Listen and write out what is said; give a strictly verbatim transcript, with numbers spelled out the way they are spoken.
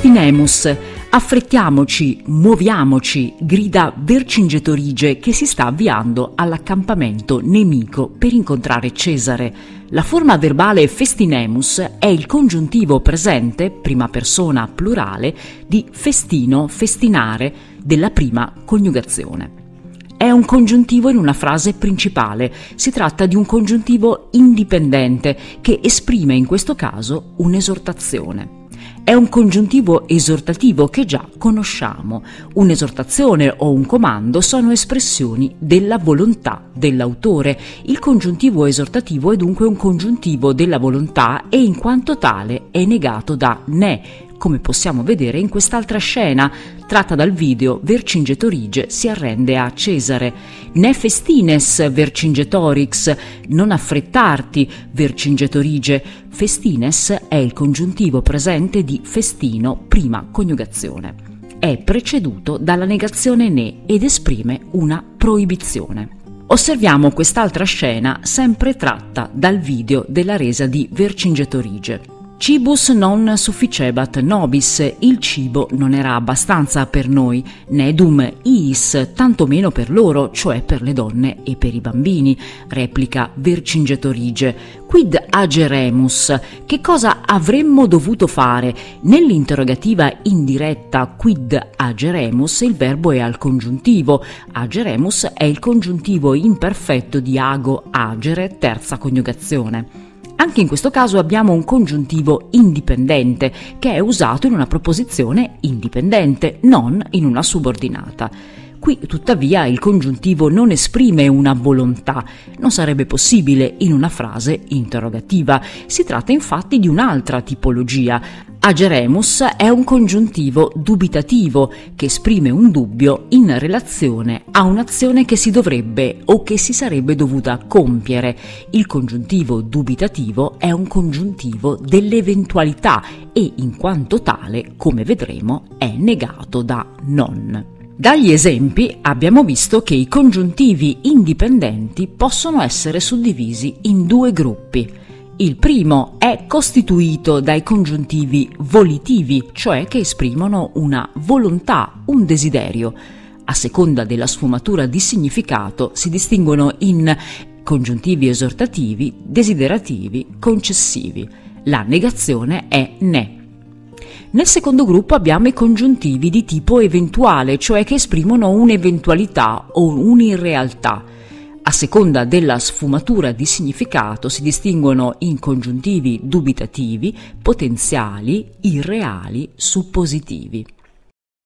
Festinemus, affrettiamoci, muoviamoci, grida Vercingetorige che si sta avviando all'accampamento nemico per incontrare Cesare. La forma verbale festinemus è il congiuntivo presente, prima persona plurale, di festino, festinare, della prima coniugazione. È un congiuntivo in una frase principale. Si tratta di un congiuntivo indipendente che esprime in questo caso un'esortazione. È un congiuntivo esortativo che già conosciamo. Un'esortazione o un comando sono espressioni della volontà dell'autore. Il congiuntivo esortativo è dunque un congiuntivo della volontà e in quanto tale è negato da ne, come possiamo vedere in quest'altra scena tratta dal video Vercingetorige si arrende a Cesare. Ne festines Vercingetorix, non affrettarti Vercingetorige. Festines è il congiuntivo presente di festino prima coniugazione. È preceduto dalla negazione ne ed esprime una proibizione. Osserviamo quest'altra scena sempre tratta dal video della resa di Vercingetorige. Cibus non sufficebat nobis, il cibo non era abbastanza per noi, nedum iis, tantomeno per loro, cioè per le donne e per i bambini, replica Vercingetorige. Quid ageremus, che cosa avremmo dovuto fare? Nell'interrogativa indiretta quid ageremus il verbo è al congiuntivo, ageremus è il congiuntivo imperfetto di ago agere, terza coniugazione. Anche in questo caso abbiamo un congiuntivo indipendente che è usato in una proposizione indipendente, non in una subordinata. Qui, tuttavia, il congiuntivo non esprime una volontà, non sarebbe possibile in una frase interrogativa. Si tratta infatti di un'altra tipologia. Ageremus è un congiuntivo dubitativo che esprime un dubbio in relazione a un'azione che si dovrebbe o che si sarebbe dovuta compiere. Il congiuntivo dubitativo è un congiuntivo dell'eventualità e, in quanto tale, come vedremo, è negato da non. Dagli esempi abbiamo visto che i congiuntivi indipendenti possono essere suddivisi in due gruppi. Il primo è costituito dai congiuntivi volitivi, cioè che esprimono una volontà, un desiderio. A seconda della sfumatura di significato si distinguono in congiuntivi esortativi, desiderativi, concessivi. La negazione è ne. Nel secondo gruppo abbiamo i congiuntivi di tipo eventuale, cioè che esprimono un'eventualità o un'irrealtà. A seconda della sfumatura di significato si distinguono in congiuntivi dubitativi, potenziali, irreali, suppositivi.